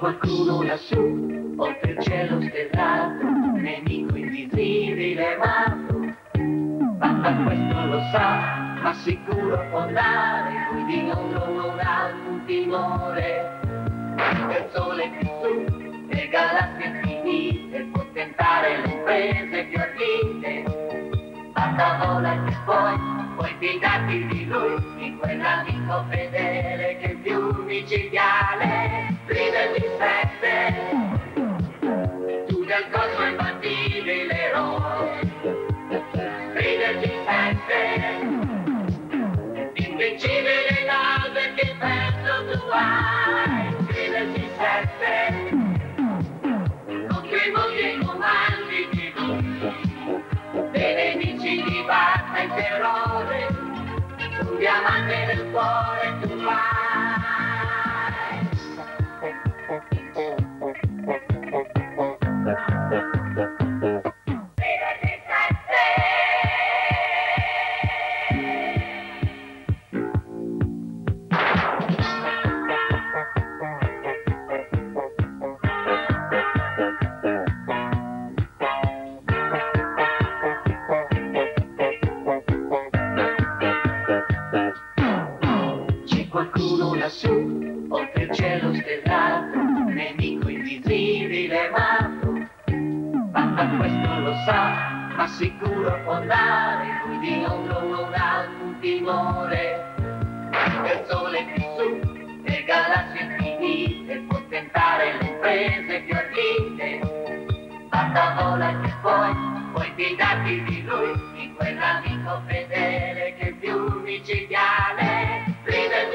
qualcuno lassù, oltre il cielo stellato, un nemico invisibile ma questo lo sa, ma sicuro può andare, lui di loro non ha alcun timore. Il sole più su, le galassie infinite, può tentare le imprese più ardite. Basta vola che puoi fidarti di lui, di quell'amico fedele che è più micidiale. Ride di sette, tu del corso imbattibile eroe. Ride di sette, invincibile nave che penso tu hai. Ride di sette, contro i mondi e i comandi di lui, dei nemici di batta e terrore, un diamante nel cuore tu vai. Qualcuno lassù, oltre il cielo stellato, un nemico invisibile ma questo lo sa, ma sicuro può andare, lui di loro non ha alcun timore. Il sole più su, le galassie infinite, può tentare le imprese più ardite. Basta vola che puoi fidarti di lui, di quell'amico fedele che è più micidiale. Ride